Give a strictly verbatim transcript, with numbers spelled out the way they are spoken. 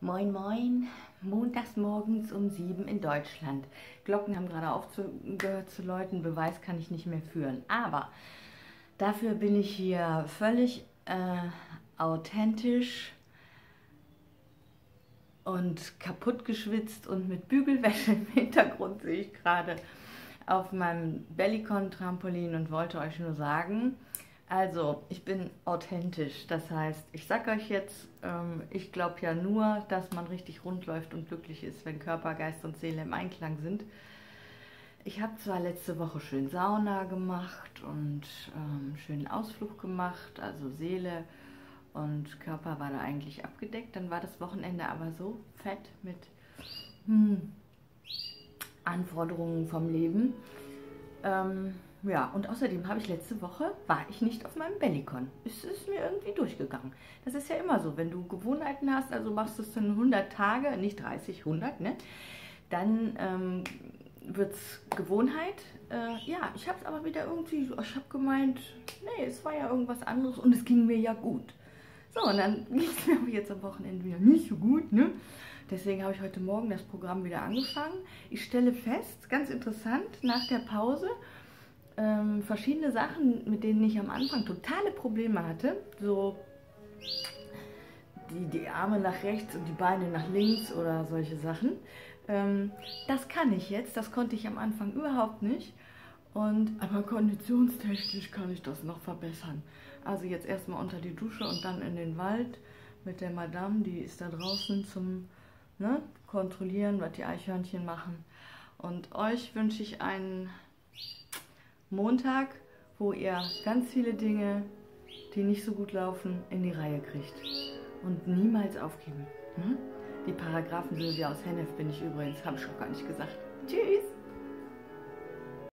Moin Moin, montags morgens um sieben in Deutschland. Glocken haben gerade aufgehört zu läuten, Beweis kann ich nicht mehr führen. Aber dafür bin ich hier völlig äh, authentisch und kaputt geschwitzt und mit Bügelwäsche im Hintergrund sehe ich gerade auf meinem Bellycon-Trampolin und wollte euch nur sagen, also ich bin authentisch, das heißt, ich sag euch jetzt, ähm, ich glaube ja nur, dass man richtig rund läuft und glücklich ist, wenn Körper, Geist und Seele im Einklang sind. Ich habe zwar letzte Woche schön Sauna gemacht und ähm, schönen Ausflug gemacht, also Seele und Körper war da eigentlich abgedeckt, dann war das Wochenende aber so fett mit hm, Anforderungen vom Leben. Ähm, ja, und außerdem habe ich letzte Woche, war ich nicht auf meinem Bellycon. Es ist mir irgendwie durchgegangen. Das ist ja immer so, wenn du Gewohnheiten hast, also machst du es dann hundert Tage, nicht dreißig, hundert, ne? Dann ähm, wird es Gewohnheit. Äh, ja, ich habe es aber wieder irgendwie, ich habe gemeint, nee, es war ja irgendwas anderes und es ging mir ja gut. So, und dann ging es mir aber jetzt am Wochenende wieder nicht so gut, ne? Deswegen habe ich heute Morgen das Programm wieder angefangen. Ich stelle fest, ganz interessant, nach der Pause, ähm, verschiedene Sachen, mit denen ich am Anfang totale Probleme hatte. So die, die Arme nach rechts und die Beine nach links oder solche Sachen. Ähm, das kann ich jetzt, das konnte ich am Anfang überhaupt nicht. Und, aber konditionstechnisch kann ich das noch verbessern. Also jetzt erstmal unter die Dusche und dann in den Wald mit der Madame, die ist da draußen zum ne, Kontrollieren, was die Eichhörnchen machen. Und euch wünsche ich einen Montag, wo ihr ganz viele Dinge, die nicht so gut laufen, in die Reihe kriegt. Und niemals aufgeben. Hm? Die Paragraphen-Sylvia aus Hennef bin ich übrigens, habe ich auch gar nicht gesagt. Tschüss!